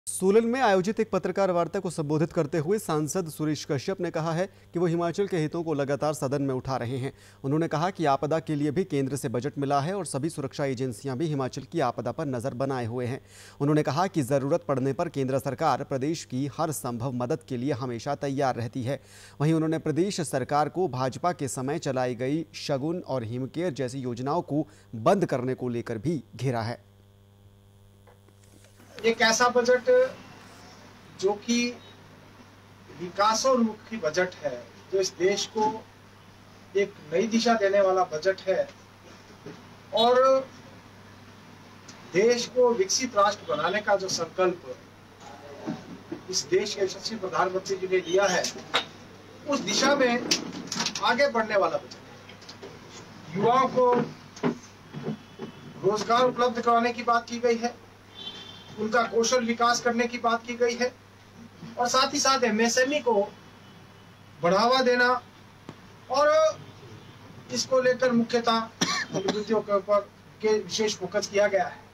सोलन में आयोजित एक पत्रकार वार्ता को संबोधित करते हुए सांसद सुरेश कश्यप ने कहा है कि वो हिमाचल के हितों को लगातार सदन में उठा रहे हैं। उन्होंने कहा कि आपदा के लिए भी केंद्र से बजट मिला है और सभी सुरक्षा एजेंसियां भी हिमाचल की आपदा पर नजर बनाए हुए हैं। उन्होंने कहा कि जरूरत पड़ने पर केंद्र सरकार प्रदेश की हर संभव मदद के लिए हमेशा तैयार रहती है। वहीं उन्होंने प्रदेश सरकार को भाजपा के समय चलाई गई शगुन और हिमकेयर जैसी योजनाओं को बंद करने को लेकर भी घेरा है। एक ऐसा बजट जो कि विकासोन्मुखी बजट है, जो इस देश को एक नई दिशा देने वाला बजट है और देश को विकसित राष्ट्र बनाने का जो संकल्प इस देश के यशस्वी प्रधानमंत्री जी ने लिया है, उस दिशा में आगे बढ़ने वाला बजट है। युवाओं को रोजगार उपलब्ध कराने की बात की गई है, उनका कौशल विकास करने की बात की गई है और साथ ही साथ एमएसएमई को बढ़ावा देना और इसको लेकर मुख्यतः अभिवृद्धियों के ऊपर विशेष फोकस किया गया है।